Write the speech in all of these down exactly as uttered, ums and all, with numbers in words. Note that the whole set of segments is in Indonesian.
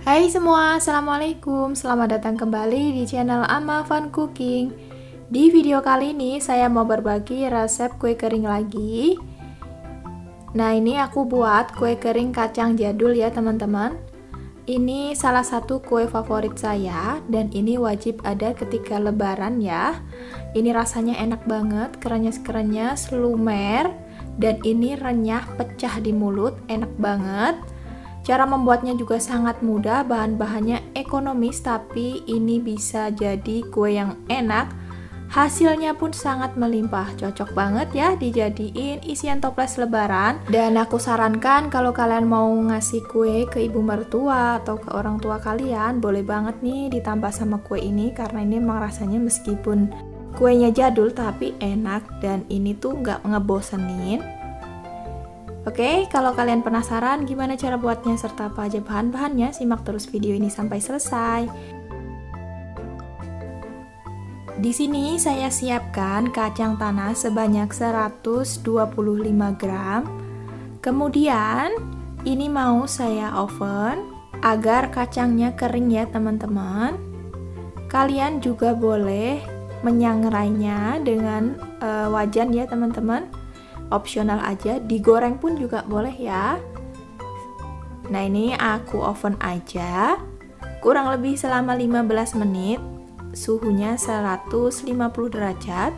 Hai semua, Assalamualaikum. Selamat datang kembali di channel Ama Fun Cooking. Di video kali ini saya mau berbagi resep kue kering lagi. Nah, ini aku buat kue kering kacang jadul ya teman-teman. Ini salah satu kue favorit saya dan ini wajib ada ketika lebaran ya. Ini rasanya enak banget, krenyes-krenyes, lumer, dan ini renyah, pecah di mulut, enak banget. Cara membuatnya juga sangat mudah, bahan-bahannya ekonomis, tapi ini bisa jadi kue yang enak. Hasilnya pun sangat melimpah, cocok banget ya dijadiin isian toples lebaran. Dan aku sarankan kalau kalian mau ngasih kue ke ibu mertua atau ke orang tua kalian, boleh banget nih ditambah sama kue ini, karena ini emang rasanya meskipun kuenya jadul tapi enak dan ini tuh nggak ngebosenin. Oke, kalau kalian penasaran gimana cara buatnya serta apa aja bahan-bahannya, simak terus video ini sampai selesai. Di sini saya siapkan kacang tanah sebanyak seratus dua puluh lima gram. Kemudian ini mau saya oven agar kacangnya kering ya teman-teman. Kalian juga boleh menyangrainya dengan uh, wajan ya teman-teman. Opsional aja, digoreng pun juga boleh ya. Nah, ini aku oven aja kurang lebih selama lima belas menit, suhunya seratus lima puluh derajat.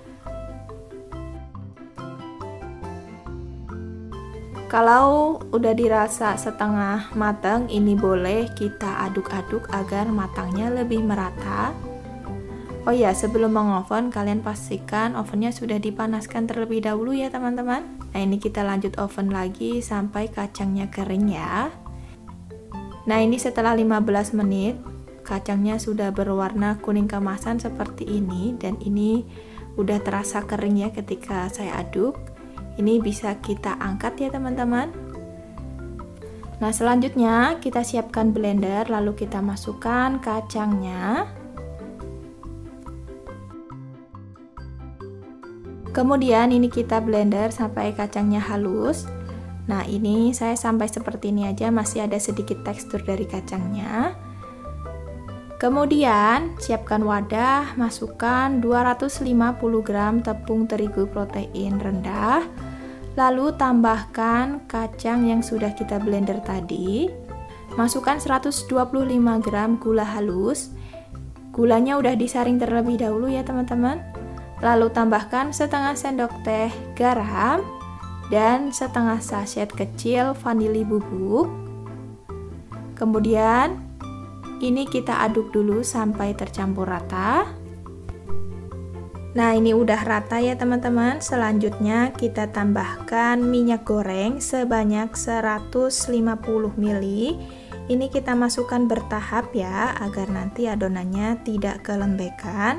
Kalau udah dirasa setengah matang, ini boleh kita aduk-aduk agar matangnya lebih merata. Oh ya, sebelum mengoven kalian pastikan ovennya sudah dipanaskan terlebih dahulu ya teman-teman. Nah, ini kita lanjut oven lagi sampai kacangnya kering ya. Nah, ini setelah lima belas menit kacangnya sudah berwarna kuning keemasan seperti ini, dan ini udah terasa kering ya ketika saya aduk. Ini bisa kita angkat ya teman-teman. Nah, selanjutnya kita siapkan blender, lalu kita masukkan kacangnya. Kemudian ini kita blender sampai kacangnya halus. Nah, ini saya sampai seperti ini aja, masih ada sedikit tekstur dari kacangnya. Kemudian siapkan wadah, masukkan dua ratus lima puluh gram tepung terigu protein rendah. Lalu tambahkan kacang yang sudah kita blender tadi. Masukkan seratus dua puluh lima gram gula halus. Gulanya udah disaring terlebih dahulu ya teman-teman. Lalu tambahkan setengah sendok teh garam dan setengah sachet kecil vanili bubuk. Kemudian ini kita aduk dulu sampai tercampur rata. Nah, ini udah rata ya teman-teman. Selanjutnya kita tambahkan minyak goreng sebanyak seratus lima puluh mililiter. Ini kita masukkan bertahap ya, agar nanti adonannya tidak kelembekan.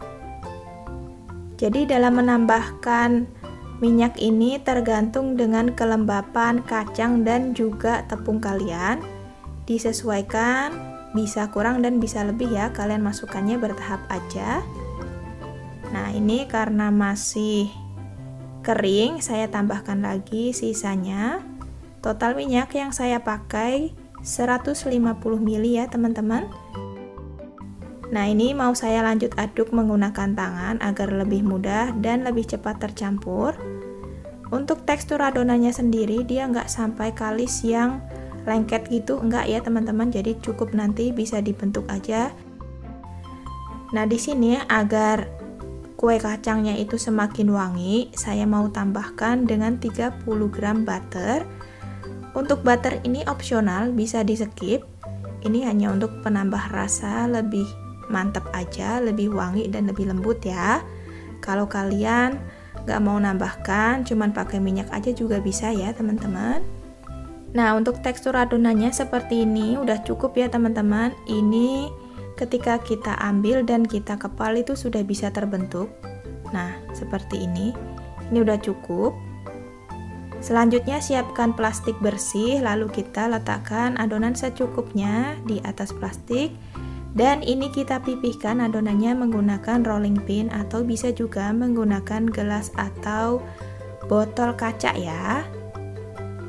Jadi dalam menambahkan minyak ini tergantung dengan kelembapan kacang dan juga tepung kalian. Disesuaikan, bisa kurang dan bisa lebih ya, kalian masukkannya bertahap aja. Nah, ini karena masih kering, saya tambahkan lagi sisanya. Total minyak yang saya pakai seratus lima puluh mililiter ya teman-teman. Nah, ini mau saya lanjut aduk menggunakan tangan agar lebih mudah dan lebih cepat tercampur. Untuk tekstur adonannya sendiri, dia nggak sampai kalis yang lengket gitu, enggak ya teman-teman. Jadi cukup nanti bisa dibentuk aja. Nah, di sini agar kue kacangnya itu semakin wangi, saya mau tambahkan dengan tiga puluh gram butter. Untuk butter ini opsional, bisa di skip. Ini hanya untuk penambah rasa lebih mantap aja, lebih wangi dan lebih lembut ya. Kalau kalian gak mau nambahkan, cuman pakai minyak aja juga bisa ya teman-teman. Nah, untuk tekstur adonannya seperti ini udah cukup ya teman-teman. Ini ketika kita ambil dan kita kepal itu sudah bisa terbentuk. Nah, seperti ini. Ini udah cukup. Selanjutnya siapkan plastik bersih, lalu kita letakkan adonan secukupnya di atas plastik. Dan ini kita pipihkan adonannya menggunakan rolling pin atau bisa juga menggunakan gelas atau botol kaca ya.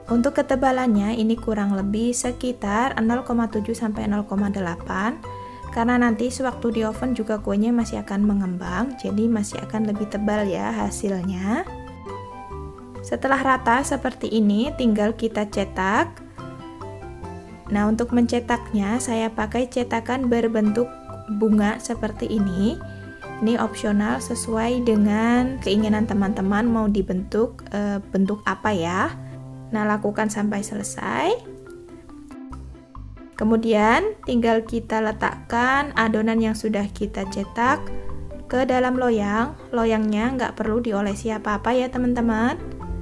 Untuk ketebalannya ini kurang lebih sekitar nol koma tujuh sampai nol koma delapan, karena nanti sewaktu di oven juga kuenya masih akan mengembang, jadi masih akan lebih tebal ya hasilnya. Setelah rata seperti ini, tinggal kita cetak. Nah, untuk mencetaknya saya pakai cetakan berbentuk bunga seperti ini. Ini opsional sesuai dengan keinginan teman-teman mau dibentuk e, bentuk apa ya. Nah, lakukan sampai selesai. Kemudian tinggal kita letakkan adonan yang sudah kita cetak ke dalam loyang. Loyangnya nggak perlu diolesi apa-apa ya teman-teman.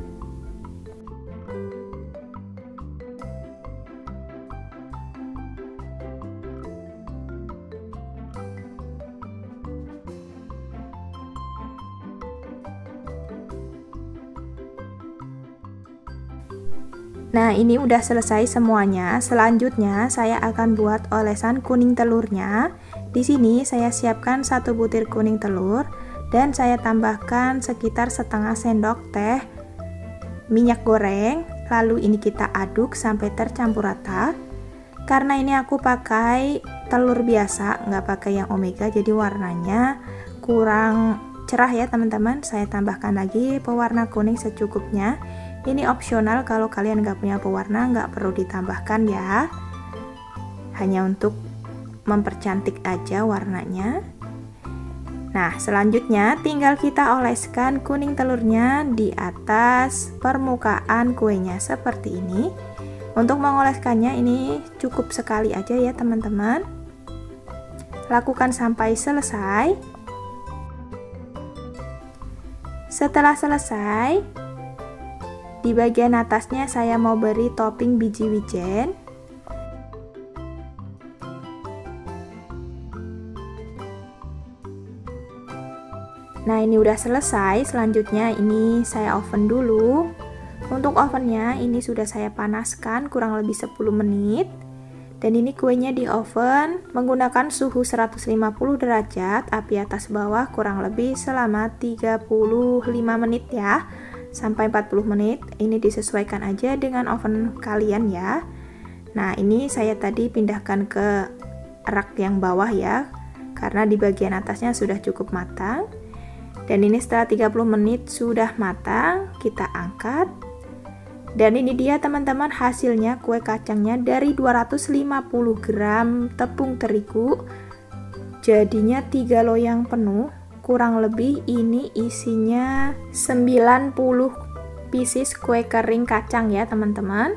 Nah, ini udah selesai semuanya. Selanjutnya saya akan buat olesan kuning telurnya. Di sini saya siapkan satu butir kuning telur dan saya tambahkan sekitar setengah sendok teh minyak goreng. Lalu ini kita aduk sampai tercampur rata. Karena ini aku pakai telur biasa, nggak pakai yang omega, jadi warnanya kurang cerah ya teman-teman. Saya tambahkan lagi pewarna kuning secukupnya. Ini opsional, kalau kalian nggak punya pewarna nggak perlu ditambahkan ya, hanya untuk mempercantik aja warnanya. Nah, selanjutnya tinggal kita oleskan kuning telurnya di atas permukaan kuenya seperti ini. Untuk mengoleskannya ini cukup sekali aja ya teman-teman. Lakukan sampai selesai. Setelah selesai, di bagian atasnya saya mau beri topping biji wijen. Nah, ini udah selesai. Selanjutnya ini saya oven dulu. Untuk ovennya ini sudah saya panaskan kurang lebih sepuluh menit. Dan ini kuenya di oven menggunakan suhu seratus lima puluh derajat, api atas bawah kurang lebih selama tiga puluh lima menit ya. Sampai empat puluh menit, ini disesuaikan aja dengan oven kalian ya. Nah, ini saya tadi pindahkan ke rak yang bawah ya, karena di bagian atasnya sudah cukup matang. Dan ini setelah tiga puluh menit sudah matang, kita angkat. Dan ini dia teman-teman hasilnya, kue kacangnya dari dua ratus lima puluh gram tepung terigu jadinya tiga loyang penuh. Kurang lebih ini isinya sembilan puluh pieces kue kering kacang ya teman-teman.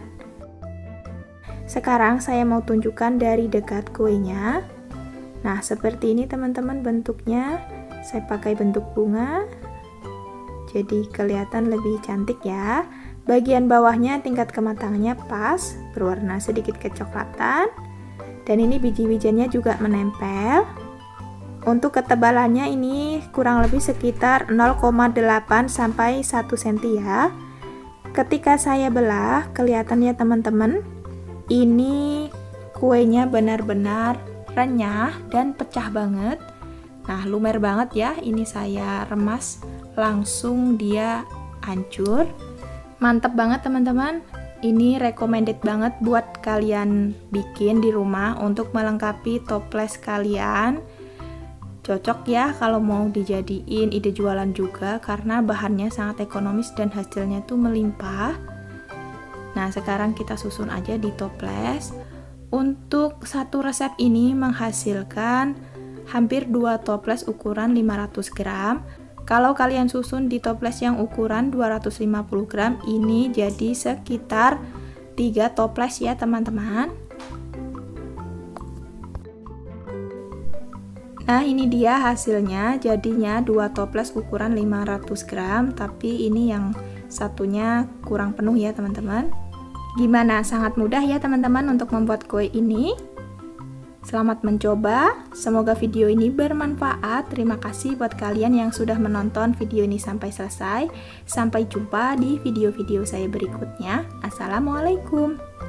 Sekarang saya mau tunjukkan dari dekat kuenya. Nah, seperti ini teman-teman bentuknya. Saya pakai bentuk bunga, jadi kelihatan lebih cantik ya. Bagian bawahnya tingkat kematangannya pas, berwarna sedikit kecoklatan. Dan ini biji wijennya juga menempel. Untuk ketebalannya ini kurang lebih sekitar nol koma delapan sampai satu sentimeter ya. Ketika saya belah, kelihatan ya teman-teman, ini kuenya benar-benar renyah dan pecah banget. Nah, lumer banget ya, ini saya remas langsung dia hancur. Mantep banget teman-teman. Ini recommended banget buat kalian bikin di rumah untuk melengkapi toples kalian. Cocok ya kalau mau dijadiin ide jualan juga, karena bahannya sangat ekonomis dan hasilnya tuh melimpah. Nah, sekarang kita susun aja di toples. Untuk satu resep ini menghasilkan hampir dua toples ukuran lima ratus gram. Kalau kalian susun di toples yang ukuran dua ratus lima puluh gram, ini jadi sekitar tiga toples ya teman-teman. Nah, ini dia hasilnya, jadinya dua toples ukuran lima ratus gram, tapi ini yang satunya kurang penuh ya teman-teman. Gimana? Sangat mudah ya teman-teman untuk membuat kue ini. Selamat mencoba, semoga video ini bermanfaat. Terima kasih buat kalian yang sudah menonton video ini sampai selesai. Sampai jumpa di video-video saya berikutnya. Assalamualaikum.